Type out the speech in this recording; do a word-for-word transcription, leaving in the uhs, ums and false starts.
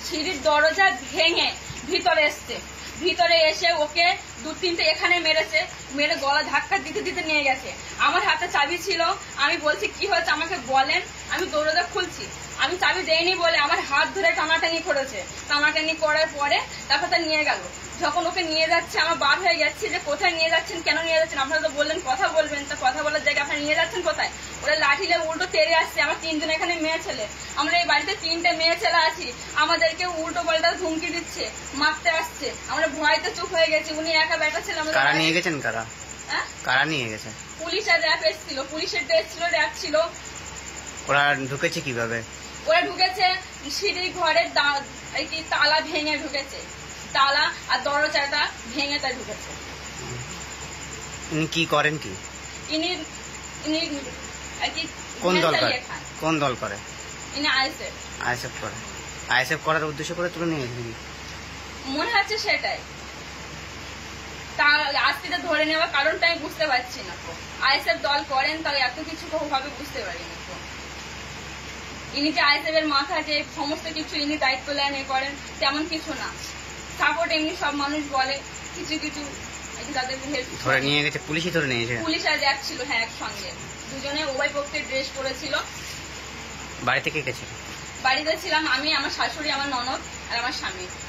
সিঁড়ির দরজা ভেঙে ভিতরে এসছে, ভিতরে এসে ওকে দু তিনটে এখানে মেরেছে, মেরে গলা ধাক্কা দিতে দিতে নিয়ে গেছে। আমার হাতে চাবি ছিল, আমি বলছি কি হয়েছে আমাকে বলেন, আমি দরজা খুলছি। আমি চাবি দেয়নি বলে আমার হাত ধরে টানাটানি করেছে, টানাটানি করার পরে তারপর তা নিয়ে গেল। যখন ওকে নিয়ে যাচ্ছে আমার বার হয়ে যাচ্ছে যে কোথায় নিয়ে যাচ্ছেন, কেন নিয়ে যাচ্ছেন, আপনারা তো বললেন কথা বলবেন, তা কথা বলার জায়গায় আপনারা নিয়ে যাচ্ছেন কোথায়? ওরা লাঠিলে উল্টো তেড়ে আসছে। আমার তিনজন এখানে মেয়ে ছেলে, আমরা এই বাড়িতে তিনটে মেয়ে ছেলে আছি, আমাদেরকে উল্টো পাল্টা হুমকি দিচ্ছে, মারতে আসছে। আমরা ভয়তে চুপ হয়ে গেছি। উনি একা বেটা ছিল। কারা নিয়ে গেছেন? কারা হ্যাঁ কারা নিয়ে গেছে? পুলিশ আর র্যাব এসেছিল, পুলিশের ড্রেস ছিল, র্যাব ছিল। ওরা ঢুকেছে কিভাবে? ওরা ঢুকেছে সিঁড়ি ঘরের তালা ভেঙে ঢুকেছে, তালা আর দরজাটা ভেঙে তাই ঢুকেছে। ইনি কি করেন? কি ইনি ইনি আর কি কোন দল করে? কোন দল করে? ইনি আইএসএফ। আইএসএফ করে। আইএসএফ করার উদ্দেশ্য করে তুলে নিয়ে গেছেন মনে হচ্ছে সেটাই। তার আজকে ধরে নেওয়ার কারণটা আমি বুঝতে পারছি না। তো আইএসএফ দল করেন তাও এত কিছু ভাবে বুঝতে পারিনি। তো ইনি যে আইএসএফ এর মাথা, যে সমস্ত কিছু ইনি দায়িত্ব নেন এ করেন, তেমন কিছু না। সাপোর্ট এমনি সব মানুষ বলে, কিছু কিছু তাদের ধরে নিয়ে গেছে। পুলিশই ধরে নিয়েছে? পুলিশ আর র্যাব ছিল, হ্যাঁ একসঙ্গে, দুজনে উভয় পক্ষের ড্রেস করেছিল। বাড়ি থেকে গেছে? বাড়িতে ছিলাম আমি, আমার শাশুড়ি, আমার ননদ আর আমার স্বামী।